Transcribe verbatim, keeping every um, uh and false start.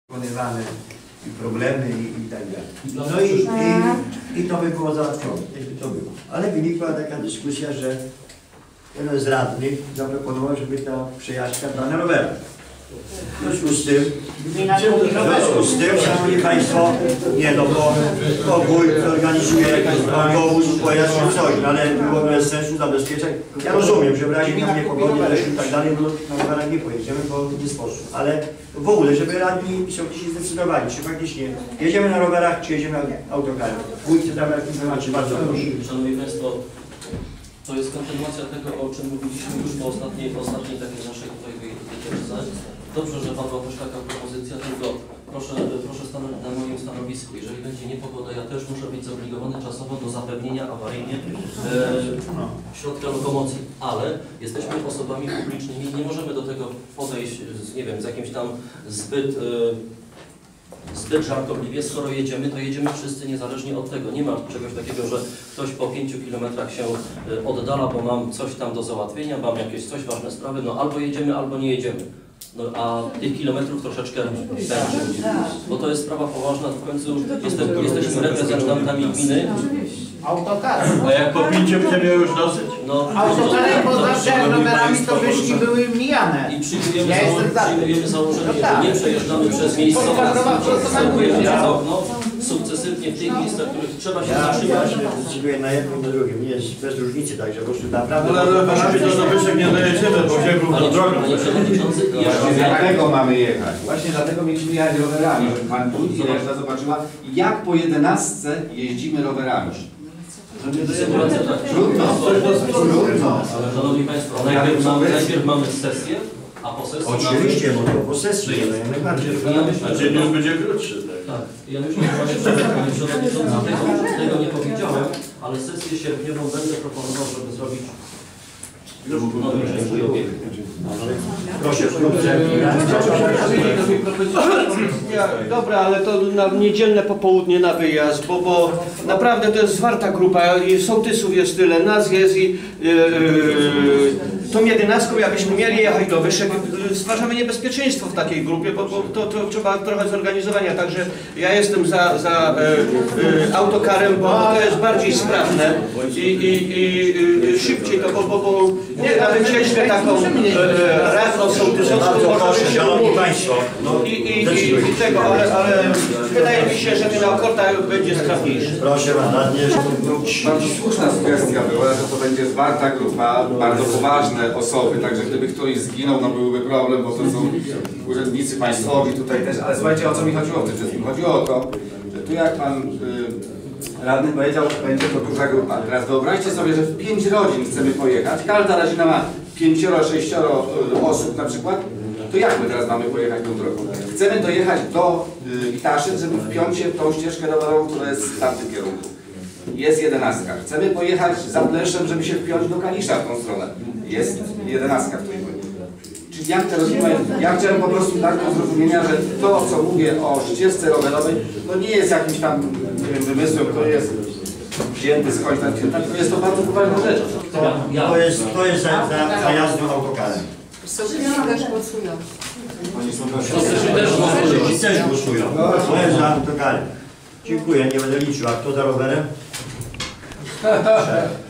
Pokonywane i problemy i, i tak dalej. No i, i, i to by było załatwione, jakby to było. Ale wynikła taka dyskusja, że jeden z radnych zaproponował, żeby ta przejażdżka była na rowerach. W związku z tym, w związku z tym, szanowni państwo, nie no, bo, bo wójt organizuje jakiś autobus, pojazd czy coś, no ale było bez sensu zabezpieczać. Ja rozumiem, że w razie tam niepogody, deszczu i tak dalej, no na rowerach nie pojedziemy, bo nie sposób. Ale w ogóle, żeby radni sołtysi zdecydowali, czy faktycznie jedziemy na rowerach, czy jedziemy autokarem. Wójt tam jakieś informacje, bardzo proszę. Szanowni państwo, to jest kontynuacja tego, o czym mówiliśmy już po ostatniej, po ostatniej takiej naszej tutaj wycieczce. Dobrze, że padła też taka propozycja, tylko proszę, proszę stanąć na moim stanowisku. Jeżeli będzie niepogoda, ja też muszę być zobligowany czasowo do zapewnienia awaryjnie e, środka lokomocji, ale jesteśmy osobami publicznymi, nie możemy do tego podejść z, nie wiem, z jakimś tam zbyt e, zbyt żartobliwie. Skoro jedziemy, to jedziemy wszyscy niezależnie od tego. Nie ma czegoś takiego, że ktoś po pięciu kilometrach się oddala, bo mam coś tam do załatwienia, mam jakieś coś, ważne sprawy, no albo jedziemy, albo nie jedziemy. No a tych kilometrów troszeczkę będzie, bo to jest sprawa poważna, w końcu jestem, jesteśmy reprezentantami gminy. Autokarem. A jak po pięciu będzie miał już dosyć? No, Autokarem, bo zawsze rowerami to wyścigi były mijane. I przyjmujemy, Ja zało przyjmujemy założenie, no tak. że nie przejeżdżamy przez miejsca, wstępujemy przez okno, sukcesywnie w tych miejscach, w których trzeba się Ja, zatrzymać. ja się decyduję na jednym i na drugim, nie jest bez różnicy, także po prostu naprawdę... Ale rowerami to do Wyszek nie dojedziemy, bo się Panie, panie Przewodniczący, ja Dlatego mamy jechać. Właśnie dlatego mieliśmy jechać rowerami, żeby pan wójt i reszta zobaczyła, jak po jedenastce jeździmy rowerami. sytuacja tak. Trudno, trudno. Ale szanowni państwo, najpierw mamy, najpierw mamy sesję, a po sesji Oczywiście, bo to po sesji, no jak najbardziej. A dzień już będzie krótszy. tak, ja myślę, że panie Przewodniczący, tego, tego nie powiedziałem, ale sesję sierpniową będę proponował, żeby zrobić no, Proszę, wkrótce. Ja, dobra, ale to na niedzielne popołudnie na wyjazd, bo, bo naprawdę to jest zwarta grupa i sołtysów jest tyle, nas jest i yy, yy, tą jedenastką jakbyśmy mieli jechać do Wyszek, stwarzamy niebezpieczeństwo w takiej grupie, bo, bo to, to trzeba trochę zorganizowania, także ja jestem za, za yy, yy, autokarem, bo to jest bardziej sprawne i, i, i yy, szybciej to, bo, bo, bo nie, nawet chcieliśmy taką e, radną sołtysowską, Bardzo proszę, szanowni państwo. No, i, i, i, i tego, ale, ale wydaje mi się, że ten Alcorta będzie sprawniejszy. Proszę pan radny, Bardzo słuszna sugestia była, że to będzie zwarta grupa, bardzo poważne osoby, także gdyby ktoś zginął, no byłby problem, bo to są urzędnicy państwowi tutaj też, ale słuchajcie, o co mi chodziło w tym wszystkim? Chodziło o to, że tu jak pan y, radny powiedział, że będzie to duża grupa. Teraz wyobraźcie sobie, że w pięć rodzin chcemy pojechać, każda rodzina ma pięcioro, sześcioro y, osób na przykład, to jak my teraz mamy pojechać tą drogą? Chcemy dojechać do y, Witaszy, żeby wpiąć się w tą ścieżkę rowerową, która jest w tamtym kierunku. Jest jedenastka. Chcemy pojechać za Pleszem, żeby się wpiąć do Kalisza w tą stronę. Jest jedenastka w tej płynie. Czyli jak te rozumiemy? Ja chciałem po prostu dać do zrozumienia, że to, co mówię o ścieżce rowerowej, to nie jest jakimś tam, nie wiem, wymysłem, to jest wzięty skądś tam, tylko jest to bardzo poważna rzecz. to, to jest, to jest za, za, za jazdą autokarem. Sołtysi też głosują. Sołtysi też Sołtysi też głosują. To jest za autokarem. Dziękuję, nie będę liczył. A kto za rowerem? Trzech.